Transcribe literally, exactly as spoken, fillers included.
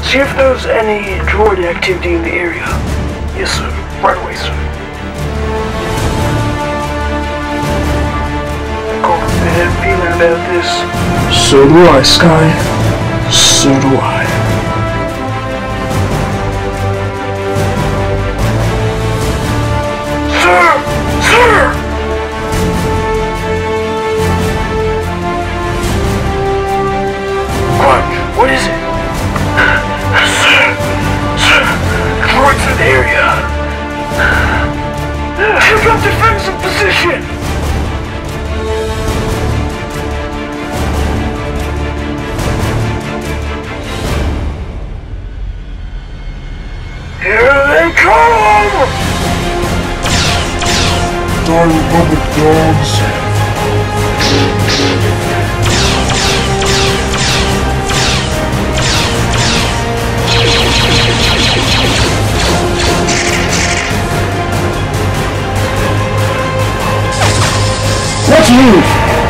See if there's any droid activity in the area. Yes, sir. Right away, sir. I got a bad feeling about this. So do I, Sky. So do I. Sir! Sir! What? What is it? Sir! Sir! Droid's in the area! Take up defensive position! Here they come! Darn Republic dogs. Let's move!